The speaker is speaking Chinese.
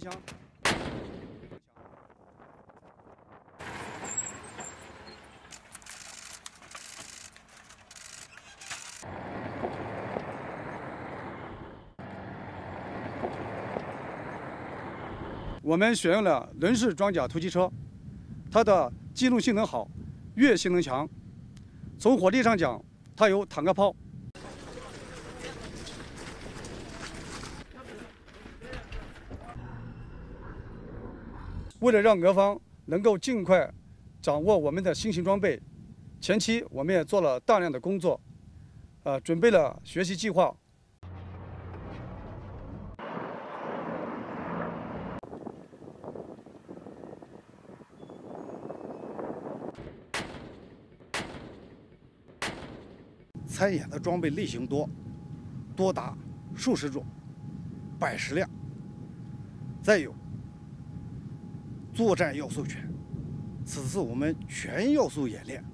枪。我们选用了轮式装甲突击车，它的机动性能好，越野性能强。从火力上讲，它有坦克炮。为了让俄方能够尽快掌握我们的新型装备，前期我们也做了大量的工作，准备了学习计划。参演的装备类型多达数十种、百十辆。再有，作战要素全。此次我们全要素演练，